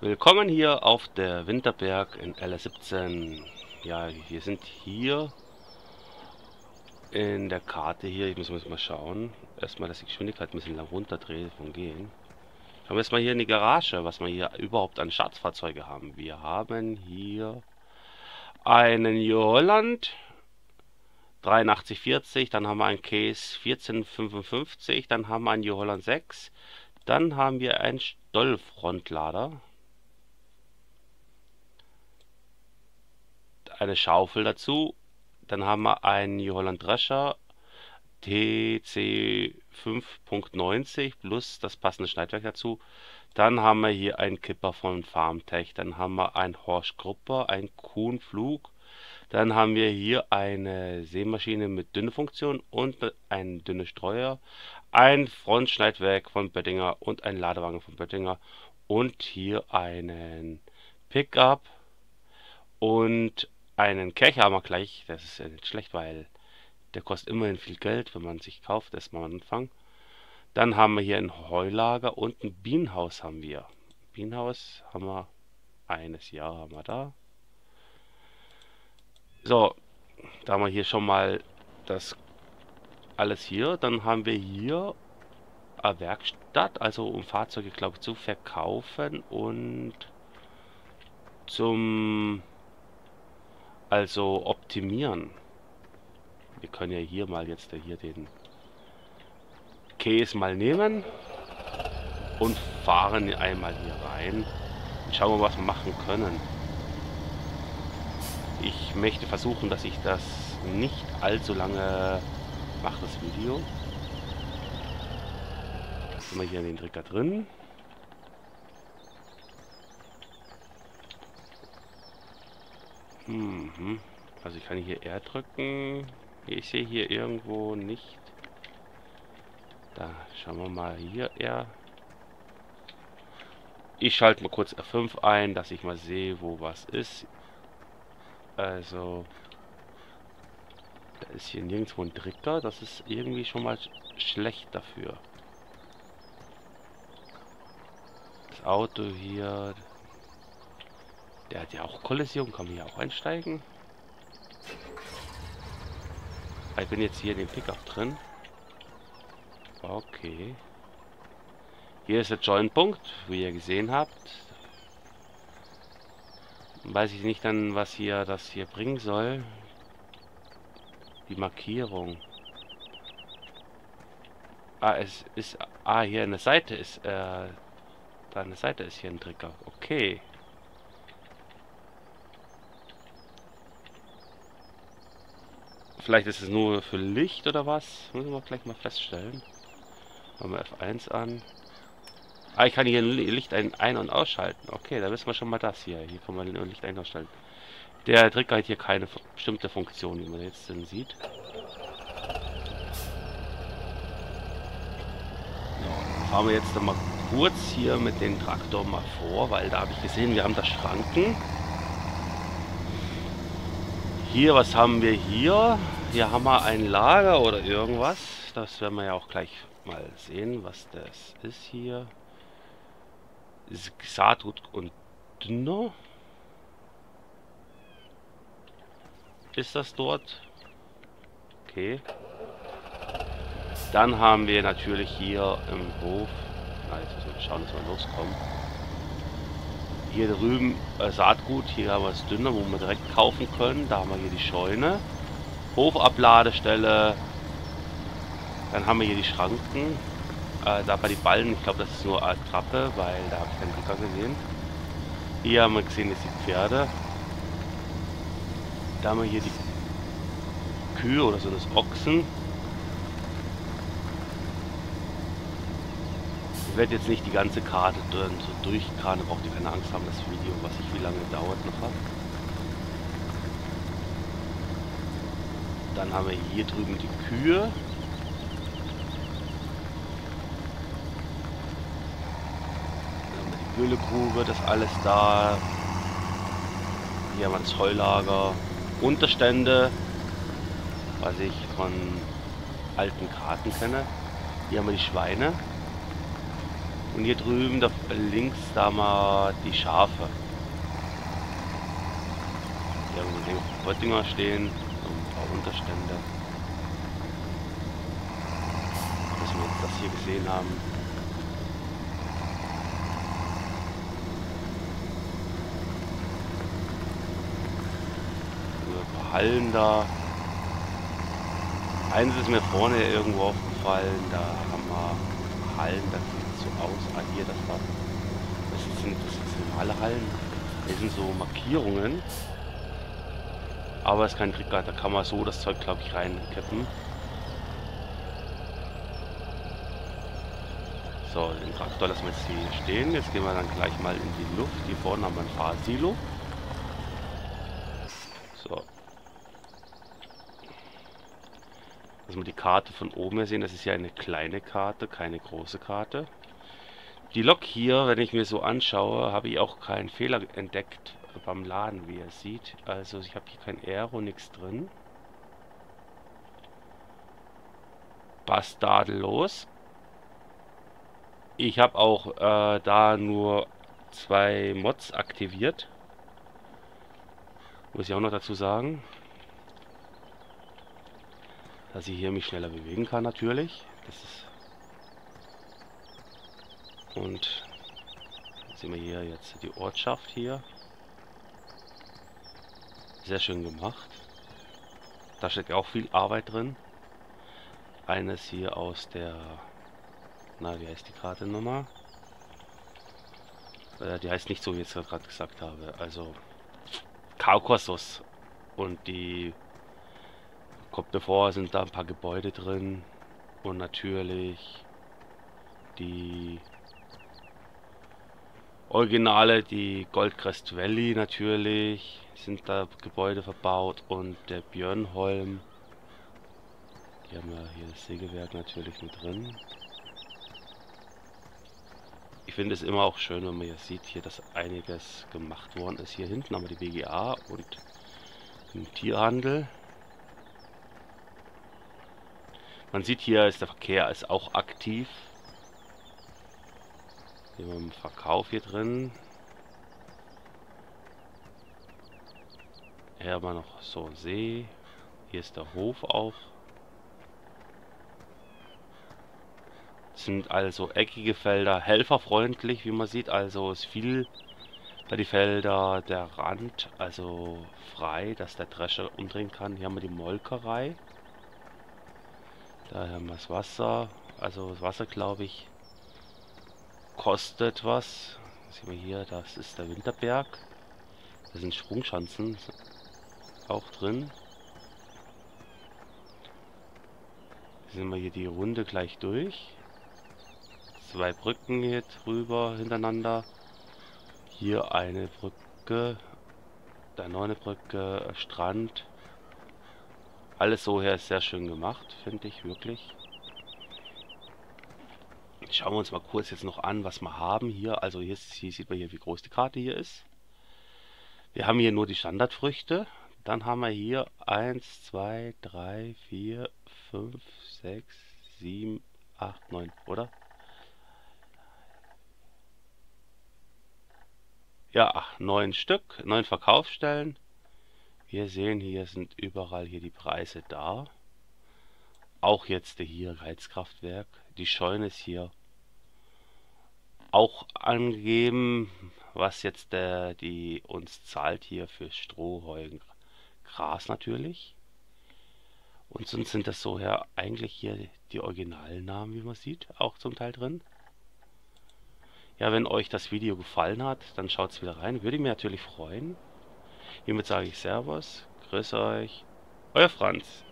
Willkommen hier auf der Winterberg in LS17. Ja, wir sind hier in der Karte hier. Ich muss mal schauen. Erstmal, dass die Geschwindigkeit ein bisschen lang runterdrehe vom Gehen. Schauen wir erstmal hier in die Garage, was wir hier überhaupt an Schadfahrzeuge haben. Wir haben hier einen New Holland 8340, dann haben wir einen Case 1455, dann haben wir einen New Holland 6, dann haben wir einen Stoll-Frontlader, eine Schaufel dazu, dann haben wir einen New Holland Drescher TC 5.90 plus das passende Schneidwerk dazu. Dann haben wir hier einen Kipper von Farmtech, dann haben wir einen Horsch Grupper, einen Kuhn Flug, dann haben wir hier eine Sämaschine mit Dünnefunktion und einen dünne Streuer, ein Frontschneidwerk von Böttinger und ein Ladewagen von Böttinger und hier einen Pickup und einen Kercher gleich. Das ist ja nicht schlecht, weil der kostet immerhin viel Geld, wenn man sich kauft, erstmal am Anfang. Dann haben wir hier ein Heulager und ein Bienenhaus haben wir. Bienenhaus haben wir eines Jahr haben wir da. So, da haben wir hier schon mal das alles hier. Dann haben wir hier eine Werkstatt, also um Fahrzeuge, glaube ich, zu verkaufen und zum optimieren. Wir können ja hier mal jetzt hier den Case mal nehmen und fahren einmal hier rein und schauen wir, was wir machen können. Ich möchte versuchen, dass ich das nicht allzu lange mache, das Video. Jetzt sind wir hier in den Trigger drin. Also ich kann hier R drücken. Ich sehe hier irgendwo nicht. Da schauen wir mal hier R. Ich schalte mal kurz R5 ein, dass ich mal sehe, wo was ist. Also, da ist hier nirgendwo ein Trigger. Das ist irgendwie schon mal schlecht dafür. Das Auto hier, der hat ja auch Kollision. Kann man hier auch einsteigen? Ich bin jetzt hier in dem Pickup drin. Okay. Hier ist der Join-Punkt, wie ihr gesehen habt. Weiß ich nicht dann, was hier das hier bringen soll. Die Markierung. Es ist. Hier an der Seite ist. Da an der Seite ist hier ein Trigger. Okay. Vielleicht ist es nur für Licht oder was? Müssen wir gleich mal feststellen. Machen wir F1 an. Ich kann hier Licht ein- und ausschalten. Okay, da wissen wir schon mal das hier. Hier kann man Licht ein- und ausschalten. Der Trigger hat hier keine bestimmte Funktion, wie man jetzt dann sieht. So, fahren wir jetzt noch mal kurz hier mit dem Traktor mal vor, weil da habe ich gesehen, wir haben da Schranken. Hier, was haben wir hier? Hier haben wir ein Lager oder irgendwas. Das werden wir ja auch gleich mal sehen, was das ist hier. Saatgut und Dünger. Ist das dort? Okay. Dann haben wir natürlich hier im Hof. Na, jetzt müssen wir schauen, dass wir loskommen. Hier drüben Saatgut. Hier haben wir das Dünger, wo wir direkt kaufen können. Da haben wir hier die Scheune. Hofabladestelle. Dann haben wir hier die Schranken. Da bei die Ballen, ich glaube, das ist nur eine Trappe, weil da habe ich keinen Drücker gesehen. Hier haben wir gesehen, das sind die Pferde. Da haben wir hier die Kühe oder so das Ochsen. Ich werde jetzt nicht die ganze Karte so durchkranen, braucht ihr keine Angst haben, das Video, was ich wie lange dauert noch hat. Dann haben wir hier drüben die Kühe. Mühlegrube, das alles da. Hier haben wir das Heulager. Unterstände, was ich von alten Karten kenne. Hier haben wir die Schweine. Und hier drüben, da links, da haben wir die Schafe. Die haben irgendwo Röttinger stehen, so ein paar Unterstände. Dass wir jetzt das hier gesehen haben. Ein paar Hallen da. Eins ist mir vorne irgendwo aufgefallen, da haben wir Hallen, das sieht so aus. Ah, hier, das sind normale Hallen. Hier sind so Markierungen. Aber es ist kein Trickguard, da kann man so das Zeug, glaube ich, reinkippen. So, den Traktor lassen wir jetzt hier stehen. Jetzt gehen wir dann gleich mal in die Luft. Hier vorne haben wir ein Fahrsilo. So. Dass wir die Karte von oben her sehen, das ist ja eine kleine Karte, keine große Karte. Die Lok hier, wenn ich mir so anschaue, habe ich auch keinen Fehler entdeckt beim Laden, wie ihr seht. Also ich habe hier kein Aero, nichts drin. Passt tadellos. Ich habe auch da nur 2 Mods aktiviert. Muss ich auch noch dazu sagen. Dass ich hier mich schneller bewegen kann natürlich. Das ist und sehen wir hier jetzt die Ortschaft hier. Sehr schön gemacht. Da steckt auch viel Arbeit drin. Eines hier aus der, na, wie heißt die Karte nochmal? Die heißt nicht so, wie ich es gerade gesagt habe. Also Kaukasus. Und die kommt mir vor, sind da ein paar Gebäude drin. Und natürlich die Originale, die Goldcrest Valley natürlich, sind da Gebäude verbaut und der Björnholm. Hier haben wir hier das Sägewerk natürlich mit drin. Ich finde es immer auch schön, wenn man hier sieht, hier, dass einiges gemacht worden ist. Hier hinten haben wir die BGA und den Tierhandel. Man sieht hier, ist der Verkehr ist auch aktiv. Hier haben wir einen Verkauf hier drin. Hier haben wir noch so einen See. Hier ist der Hof auch. Sind also eckige Felder, helferfreundlich, wie man sieht. Also ist viel bei die Felder der Rand, also frei, dass der Drescher umdrehen kann. Hier haben wir die Molkerei. Da haben wir das Wasser. Also das Wasser, glaube ich, kostet was. Sehen wir hier, das ist der Winterberg. Da sind Sprungschanzen auch drin. Sehen wir hier die Runde gleich durch. 2 Brücken hier drüber hintereinander. Hier eine Brücke. Da noch eine Brücke, Strand. Alles so her ist sehr schön gemacht, finde ich wirklich. Schauen wir uns mal kurz jetzt noch an, was wir haben hier. Also hier sieht man hier, wie groß die Karte hier ist. Wir haben hier nur die Standardfrüchte. Dann haben wir hier 1, 2, 3, 4, 5, 6, 7, 8, 9, oder? Ja, 9 Stück, 9 Verkaufsstellen. Wir sehen, hier sind überall hier die Preise da. Auch jetzt hier Heizkraftwerk. Die Scheune ist hier auch angegeben, was jetzt die uns zahlt hier für Stroh, Heu, Gras natürlich. Und sonst sind das so her eigentlich hier die Originalnamen, wie man sieht, auch zum Teil drin. Ja, wenn euch das Video gefallen hat, dann schaut es wieder rein. Würde mich natürlich freuen. Hiermit sage ich Servus, grüß euch, euer Franz.